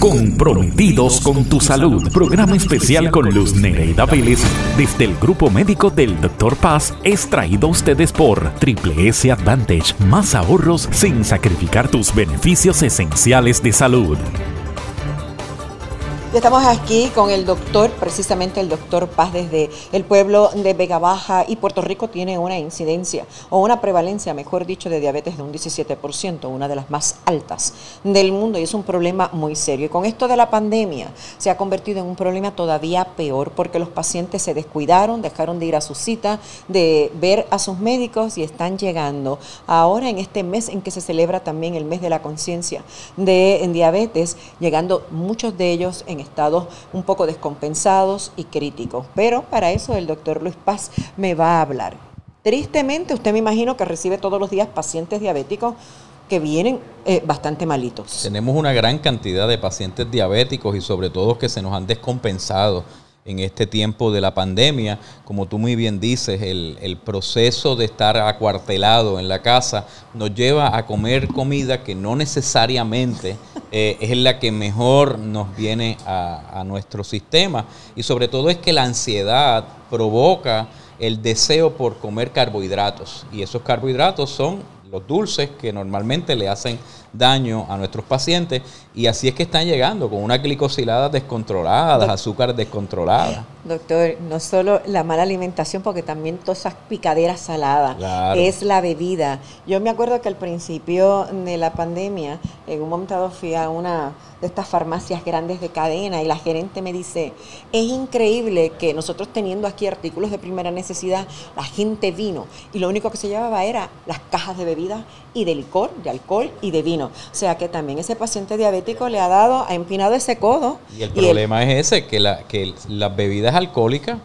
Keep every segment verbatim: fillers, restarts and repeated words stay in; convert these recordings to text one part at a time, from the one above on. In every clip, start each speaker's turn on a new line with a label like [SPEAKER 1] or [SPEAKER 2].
[SPEAKER 1] Comprometidos con tu salud. Programa especial con Luz Nereida Vélez desde el Grupo Médico del doctor Paz es traído a ustedes por Triple S Advantage. Más ahorros sin sacrificar tus beneficios esenciales de salud.
[SPEAKER 2] Ya estamos aquí con el doctor, precisamente el doctor Paz desde el pueblo de Vega Baja, y Puerto Rico tiene una incidencia o una prevalencia, mejor dicho, de diabetes de un diecisiete por ciento, una de las más altas del mundo, y es un problema muy serio. Y con esto de la pandemia se ha convertido en un problema todavía peor porque los pacientes se descuidaron, dejaron de ir a su cita, de ver a sus médicos, y están llegando ahora en este mes en que se celebra también el mes de la conciencia de diabetes, llegando muchos de ellos en estados un poco descompensados y críticos. Pero para eso el doctor Luis Paz me va a hablar. Tristemente, usted me imagino que recibe todos los días pacientes diabéticos que vienen eh, bastante malitos.
[SPEAKER 3] Tenemos una gran cantidad de pacientes diabéticos y sobre todo que se nos han descompensado en este tiempo de la pandemia. Como tú muy bien dices, el, el proceso de estar acuartelado en la casa nos lleva a comer comida que no necesariamente eh, es la que mejor nos viene a, a nuestro sistema, y sobre todo es que la ansiedad provoca el deseo por comer carbohidratos, y esos carbohidratos son los dulces que normalmente le hacen daño a nuestros pacientes, y así es que están llegando con unas glicosiladas descontroladas, azúcar descontrolada.
[SPEAKER 2] Doctor, no solo la mala alimentación, porque también todas esas picaderas saladas,
[SPEAKER 3] claro,
[SPEAKER 2] es la bebida. Yo me acuerdo que al principio de la pandemia, en un momento dado fui a una de estas farmacias grandes de cadena y la gerente me dice, es increíble que nosotros teniendo aquí artículos de primera necesidad, la gente vino y lo único que se llevaba era las cajas de bebida y de licor, de alcohol y de vino. O sea que también ese paciente diabético le ha dado, ha empinado ese codo.
[SPEAKER 3] Y el
[SPEAKER 2] y
[SPEAKER 3] problema
[SPEAKER 2] el,
[SPEAKER 3] es ese, que, la, que las bebidas alcohólicas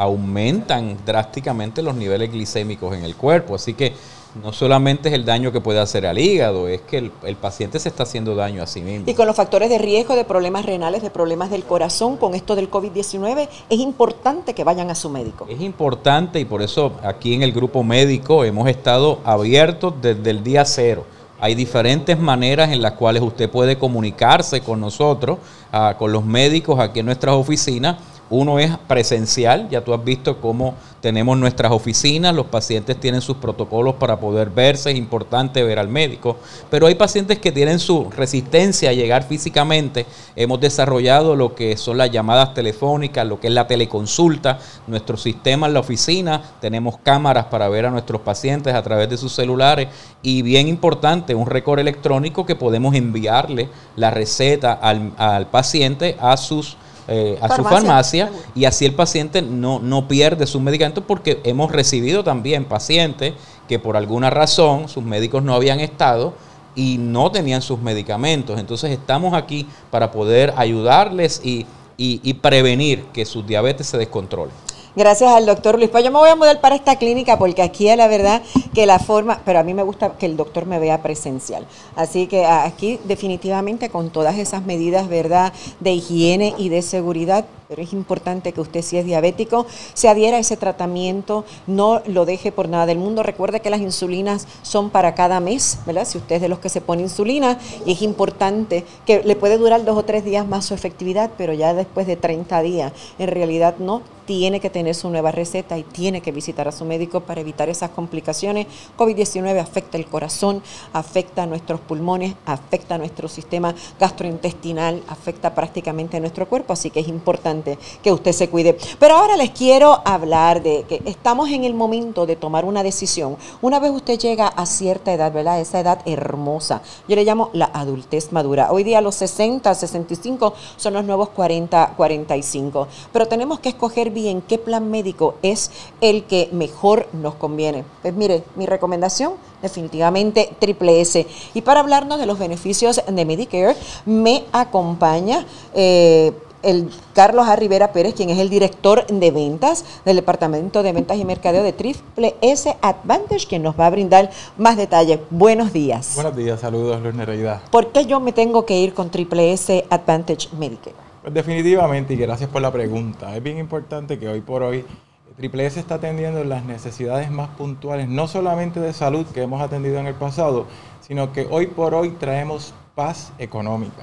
[SPEAKER 3] aumentan drásticamente los niveles glicémicos en el cuerpo. Así que no solamente es el daño que puede hacer al hígado, es que el, el paciente se está haciendo daño a sí mismo.
[SPEAKER 2] Y con los factores de riesgo de problemas renales, de problemas del corazón, con esto del COVID diecinueve, es importante que vayan a su médico.
[SPEAKER 3] Es importante, y por eso aquí en el grupo médico hemos estado abiertos desde el día cero. Hay diferentes maneras en las cuales usted puede comunicarse con nosotros, uh, con los médicos aquí en nuestras oficinas. Uno es presencial, ya tú has visto cómo tenemos nuestras oficinas, los pacientes tienen sus protocolos para poder verse, es importante ver al médico, pero hay pacientes que tienen su resistencia a llegar físicamente. Hemos desarrollado lo que son las llamadas telefónicas, lo que es la teleconsulta, nuestro sistema en la oficina, tenemos cámaras para ver a nuestros pacientes a través de sus celulares, y bien importante, un récord electrónico que podemos enviarle la receta al, al paciente a sus Eh, a farmacia, su farmacia, y así el paciente no, no pierde sus medicamentos, porque hemos recibido también pacientes que por alguna razón sus médicos no habían estado y no tenían sus medicamentos. Entonces estamos aquí para poder ayudarles y, y, y prevenir que su diabetes se descontrole.
[SPEAKER 2] Gracias al doctor Luis Paz. Yo me voy a mudar para esta clínica porque aquí la verdad que la forma, pero a mí me gusta que el doctor me vea presencial. Así que aquí definitivamente con todas esas medidas, ¿verdad?, de higiene y de seguridad, pero es importante que usted, si es diabético, se adhiera a ese tratamiento, no lo deje por nada del mundo. Recuerde que las insulinas son para cada mes, ¿verdad? Si usted es de los que se pone insulina, y es importante que le puede durar dos o tres días más su efectividad, pero ya después de treinta días, en realidad no. Tiene que tener su nueva receta y tiene que visitar a su médico para evitar esas complicaciones. COVID diecinueve afecta el corazón, afecta a nuestros pulmones, afecta a nuestro sistema gastrointestinal, afecta prácticamente a nuestro cuerpo, así que es importante que usted se cuide. Pero ahora les quiero hablar de que estamos en el momento de tomar una decisión. Una vez usted llega a cierta edad, ¿verdad?, esa edad hermosa, yo le llamo la adultez madura. Hoy día los sesenta, sesenta y cinco son los nuevos cuarenta, cuarenta y cinco, pero tenemos que escoger bien qué plan médico es el que mejor nos conviene. Pues mire, mi recomendación, definitivamente Triple S. Y para hablarnos de los beneficios de Medicare, me acompaña eh, el Carlos A. Rivera Pérez, quien es el director de ventas del Departamento de Ventas y Mercadeo de Triple S Advantage, quien nos va a brindar más detalles. Buenos días.
[SPEAKER 4] Buenos días, saludos, Luz Nereida.
[SPEAKER 2] ¿Por qué yo me tengo que ir con Triple S Advantage Medicare?
[SPEAKER 4] Pues definitivamente, y gracias por la pregunta. Es bien importante que hoy por hoy Triple S está atendiendo las necesidades más puntuales, no solamente de salud que hemos atendido en el pasado, sino que hoy por hoy traemos paz económica.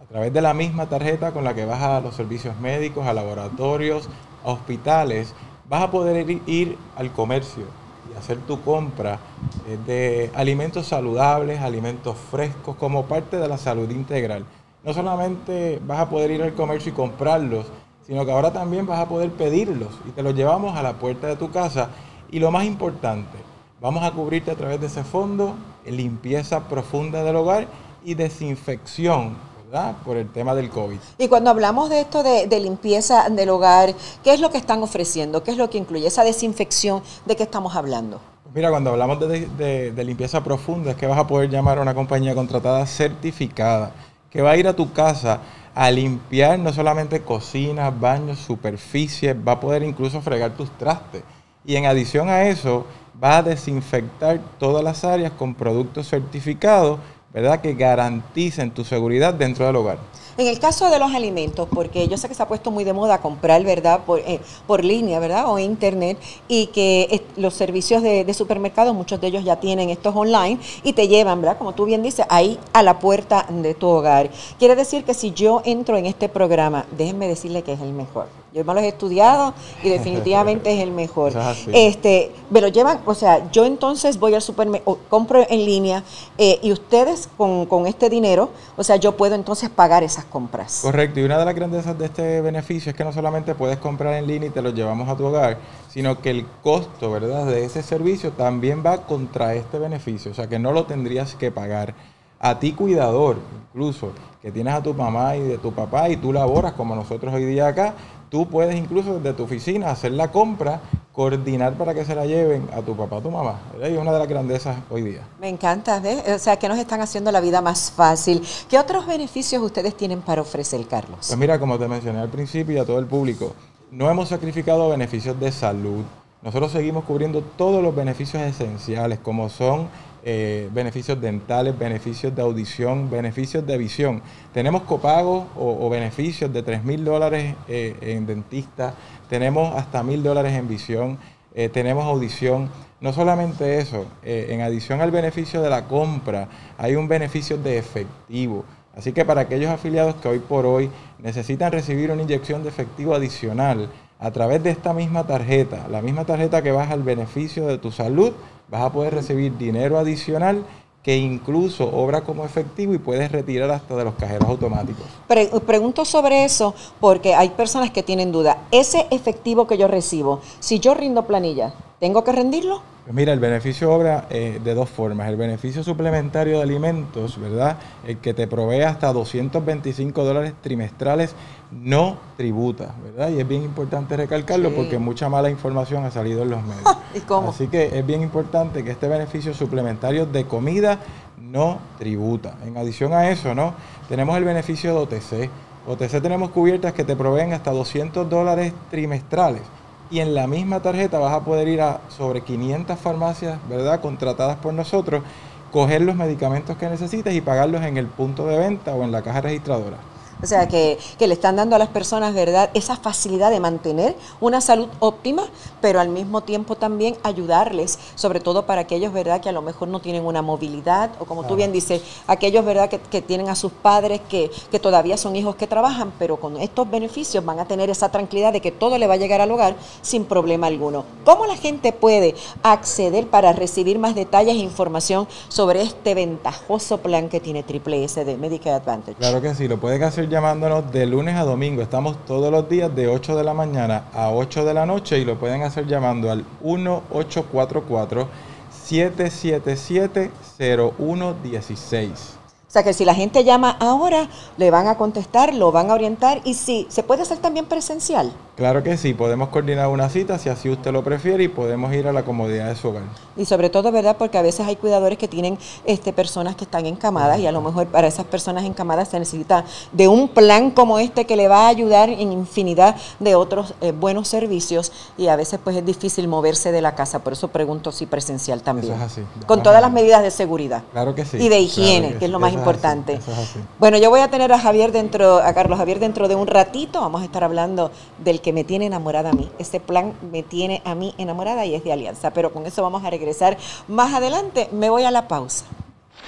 [SPEAKER 4] a través de la misma tarjeta con la que vas a los servicios médicos, a laboratorios, a hospitales, vas a poder ir, ir al comercio y hacer tu compra eh, de alimentos saludables, alimentos frescos, como parte de la salud integral. No solamente vas a poder ir al comercio y comprarlos, sino que ahora también vas a poder pedirlos y te los llevamos a la puerta de tu casa. Y lo más importante, vamos a cubrirte a través de ese fondo limpieza profunda del hogar y desinfección, ¿verdad?, por el tema del COVID.
[SPEAKER 2] Y cuando hablamos de esto de, de limpieza del hogar, ¿qué es lo que están ofreciendo? ¿Qué es lo que incluye esa desinfección? ¿De qué estamos hablando?
[SPEAKER 4] Mira, cuando hablamos de, de, de limpieza profunda, es que vas a poder llamar a una compañía contratada certificada que va a ir a tu casa a limpiar no solamente cocinas, baños, superficies, va a poder incluso fregar tus trastes. Y en adición a eso, va a desinfectar todas las áreas con productos certificados, ¿verdad?, que garanticen tu seguridad dentro del hogar.
[SPEAKER 2] En el caso de los alimentos, porque yo sé que se ha puesto muy de moda comprar, ¿verdad?, por, eh, por línea, ¿verdad?, o internet, y que eh, los servicios de, de supermercados, muchos de ellos ya tienen estos online y te llevan, ¿verdad?, como tú bien dices, ahí a la puerta de tu hogar. Quiere decir que si yo entro en este programa, déjenme decirle que es el mejor. Yo me los he estudiado y definitivamente es el mejor. Este, me lo llevan, o sea, yo entonces voy al supermercado, compro en línea eh, y ustedes con, con este dinero, o sea, yo puedo entonces pagar esas compras.
[SPEAKER 4] Correcto, y una de las grandezas de este beneficio es que no solamente puedes comprar en línea y te lo llevamos a tu hogar, sino que el costo, ¿verdad?, de ese servicio también va contra este beneficio, o sea, que no lo tendrías que pagar. A ti, cuidador, incluso, que tienes a tu mamá y de tu papá y tú laboras como nosotros hoy día acá, tú puedes incluso desde tu oficina hacer la compra, coordinar para que se la lleven a tu papá, a tu mamá. ¿Verdad? Y es una de las grandezas hoy día.
[SPEAKER 2] Me encanta, ¿ves? O sea, que nos están haciendo la vida más fácil. ¿Qué otros beneficios ustedes tienen para ofrecer, Carlos?
[SPEAKER 4] Pues mira, como te mencioné al principio y a todo el público, no hemos sacrificado beneficios de salud. Nosotros seguimos cubriendo todos los beneficios esenciales, como son eh, beneficios dentales, beneficios de audición, beneficios de visión. Tenemos copagos o, o beneficios de tres mil dólares eh, en dentista, tenemos hasta mil dólares en visión, eh, tenemos audición. No solamente eso, eh, en adición al beneficio de la compra, hay un beneficio de efectivo. Así que para aquellos afiliados que hoy por hoy necesitan recibir una inyección de efectivo adicional, a través de esta misma tarjeta, la misma tarjeta que vas al beneficio de tu salud, vas a poder recibir dinero adicional que incluso obra como efectivo y puedes retirar hasta de los cajeros automáticos.
[SPEAKER 2] Pre- pregunto sobre eso porque hay personas que tienen duda. Ese efectivo que yo recibo, si yo rindo planilla, ¿tengo que rendirlo?
[SPEAKER 4] Pues mira, el beneficio obra eh, de dos formas. El beneficio suplementario de alimentos, ¿verdad?, el que te provee hasta doscientos veinticinco dólares trimestrales, no tributa, ¿verdad? Y es bien importante recalcarlo, sí, porque mucha mala información ha salido en los medios.
[SPEAKER 2] ¿Y cómo?
[SPEAKER 4] Así que es bien importante que este beneficio suplementario de comida no tributa. En adición a eso, ¿no?, tenemos el beneficio de O T C. O T C tenemos cubiertas que te proveen hasta doscientos dólares trimestrales. Y en la misma tarjeta vas a poder ir a sobre quinientas farmacias, ¿verdad?, contratadas por nosotros, coger los medicamentos que necesites y pagarlos en el punto de venta o en la caja registradora.
[SPEAKER 2] O sea, que, que le están dando a las personas, ¿verdad?, esa facilidad de mantener una salud óptima, pero al mismo tiempo también ayudarles, sobre todo para aquellos, ¿verdad?, que a lo mejor no tienen una movilidad, o como claro, tú bien dices, aquellos, ¿verdad?, que, que tienen a sus padres, que, que todavía son hijos que trabajan, pero con estos beneficios van a tener esa tranquilidad de que todo le va a llegar al hogar sin problema alguno. ¿Cómo la gente puede acceder para recibir más detalles e información sobre este ventajoso plan que tiene Triple S de Medicare Advantage?
[SPEAKER 4] Claro que sí, lo pueden hacer llamándonos de lunes a domingo. Estamos todos los días de ocho de la mañana a ocho de la noche y lo pueden hacer llamando al uno ocho cuatro cuatro, siete siete siete, cero uno uno seis.
[SPEAKER 2] O sea que si la gente llama ahora, le van a contestar, lo van a orientar y sí, ¿se puede hacer también presencial?
[SPEAKER 4] Claro que sí, podemos coordinar una cita si así usted lo prefiere y podemos ir a la comodidad de su hogar.
[SPEAKER 2] Y sobre todo, ¿verdad?, porque a veces hay cuidadores que tienen este, personas que están encamadas y a lo mejor para esas personas encamadas se necesita de un plan como este que le va a ayudar en infinidad de otros eh, buenos servicios y a veces pues es difícil moverse de la casa, por eso pregunto si presencial también.
[SPEAKER 4] Eso es así.
[SPEAKER 2] Con todas las medidas de seguridad.
[SPEAKER 4] Claro que sí.
[SPEAKER 2] Y de higiene, claro que, que es lo más importante. Eso es así. Bueno, yo voy a tener a Javier dentro, a Carlos Javier dentro de un ratito, vamos a estar hablando del que me tiene enamorada a mí. Este plan me tiene a mí enamorada y es de Alianza, pero con eso vamos a regresar más adelante. Me voy a la pausa.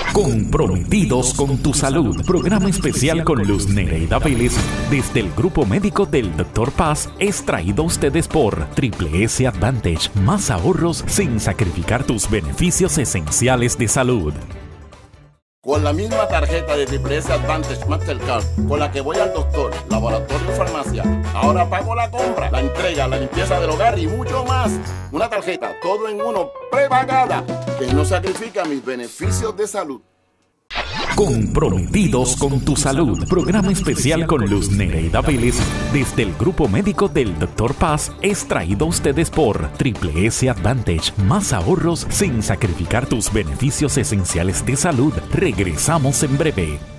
[SPEAKER 1] Comprometidos con tu salud. Programa especial con Luz Nereida Vélez desde el Grupo Médico del doctor Paz es traído a ustedes por Triple S Advantage. Más ahorros sin sacrificar tus beneficios esenciales de salud.
[SPEAKER 5] Con la misma tarjeta de Triple S Advantage Mastercard con la que voy al doctor, laboratorio y farmacia, ahora pago la compra, la entrega, la limpieza del hogar y mucho más. Una tarjeta, todo en uno, prepagada, que no sacrifica mis beneficios de salud.
[SPEAKER 1] Comprometidos con tu salud. Programa especial con Luz Nereida Vélez desde el Grupo Médico del doctor Paz es traído a ustedes por Triple S Advantage. Más ahorros sin sacrificar tus beneficios esenciales de salud. Regresamos en breve.